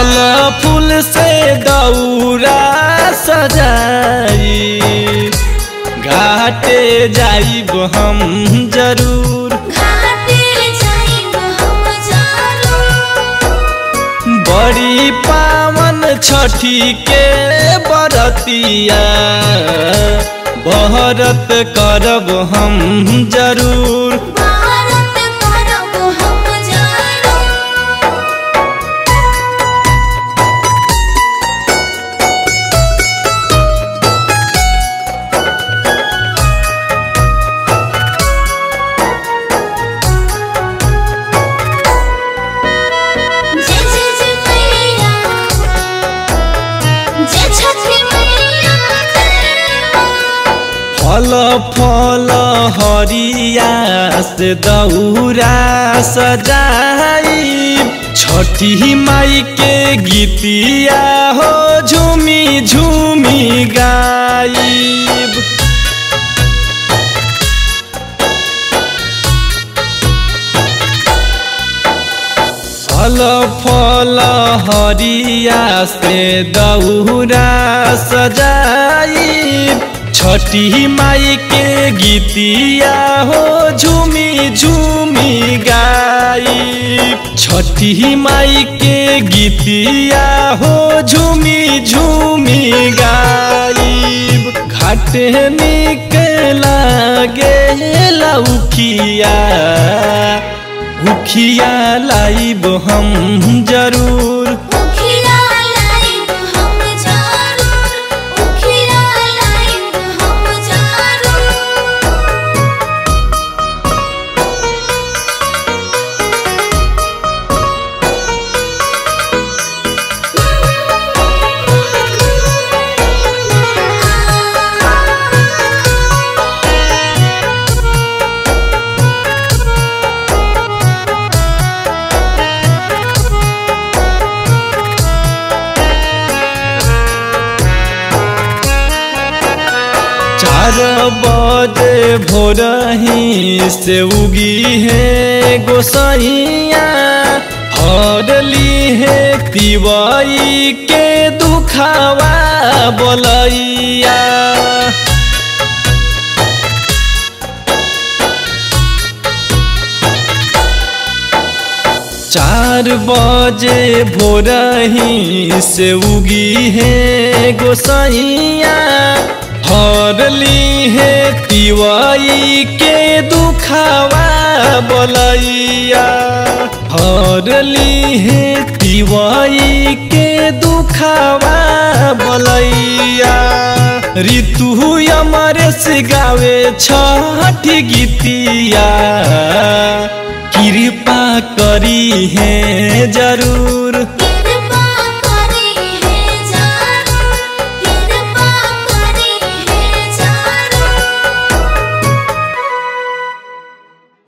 फल फूल से दौरा सजाई घाटे जाइब हम जरूर, बड़ी पावन छठी के बरतिया बहरत करब हम जरूर। फल फल हरिया से दौरा सजाई छठी माई के गीतिया हो झूमी झूमी गाइब। फल फल हरिया से दौरा सजाई छठी माई के गीतिया हो झूमी झूमी गाई। छठी माई के गीतिया हो झूमी झूमी गाई। घाटे निकला गेला उखिया उखिया लाइब हम जरूर। बजे भोरही से उगी है गोसाइया हरली है तिवाई के दुखावा बोलैया। 4 बजे भोरही से उगी है गोसाइया हरली है तिवाई के दुखावा बोलैया। हरली है तिवाई के दुखावा बोलैया। ऋतु अमरेश गावे छठी गीतिया कृपा करी है जरूर।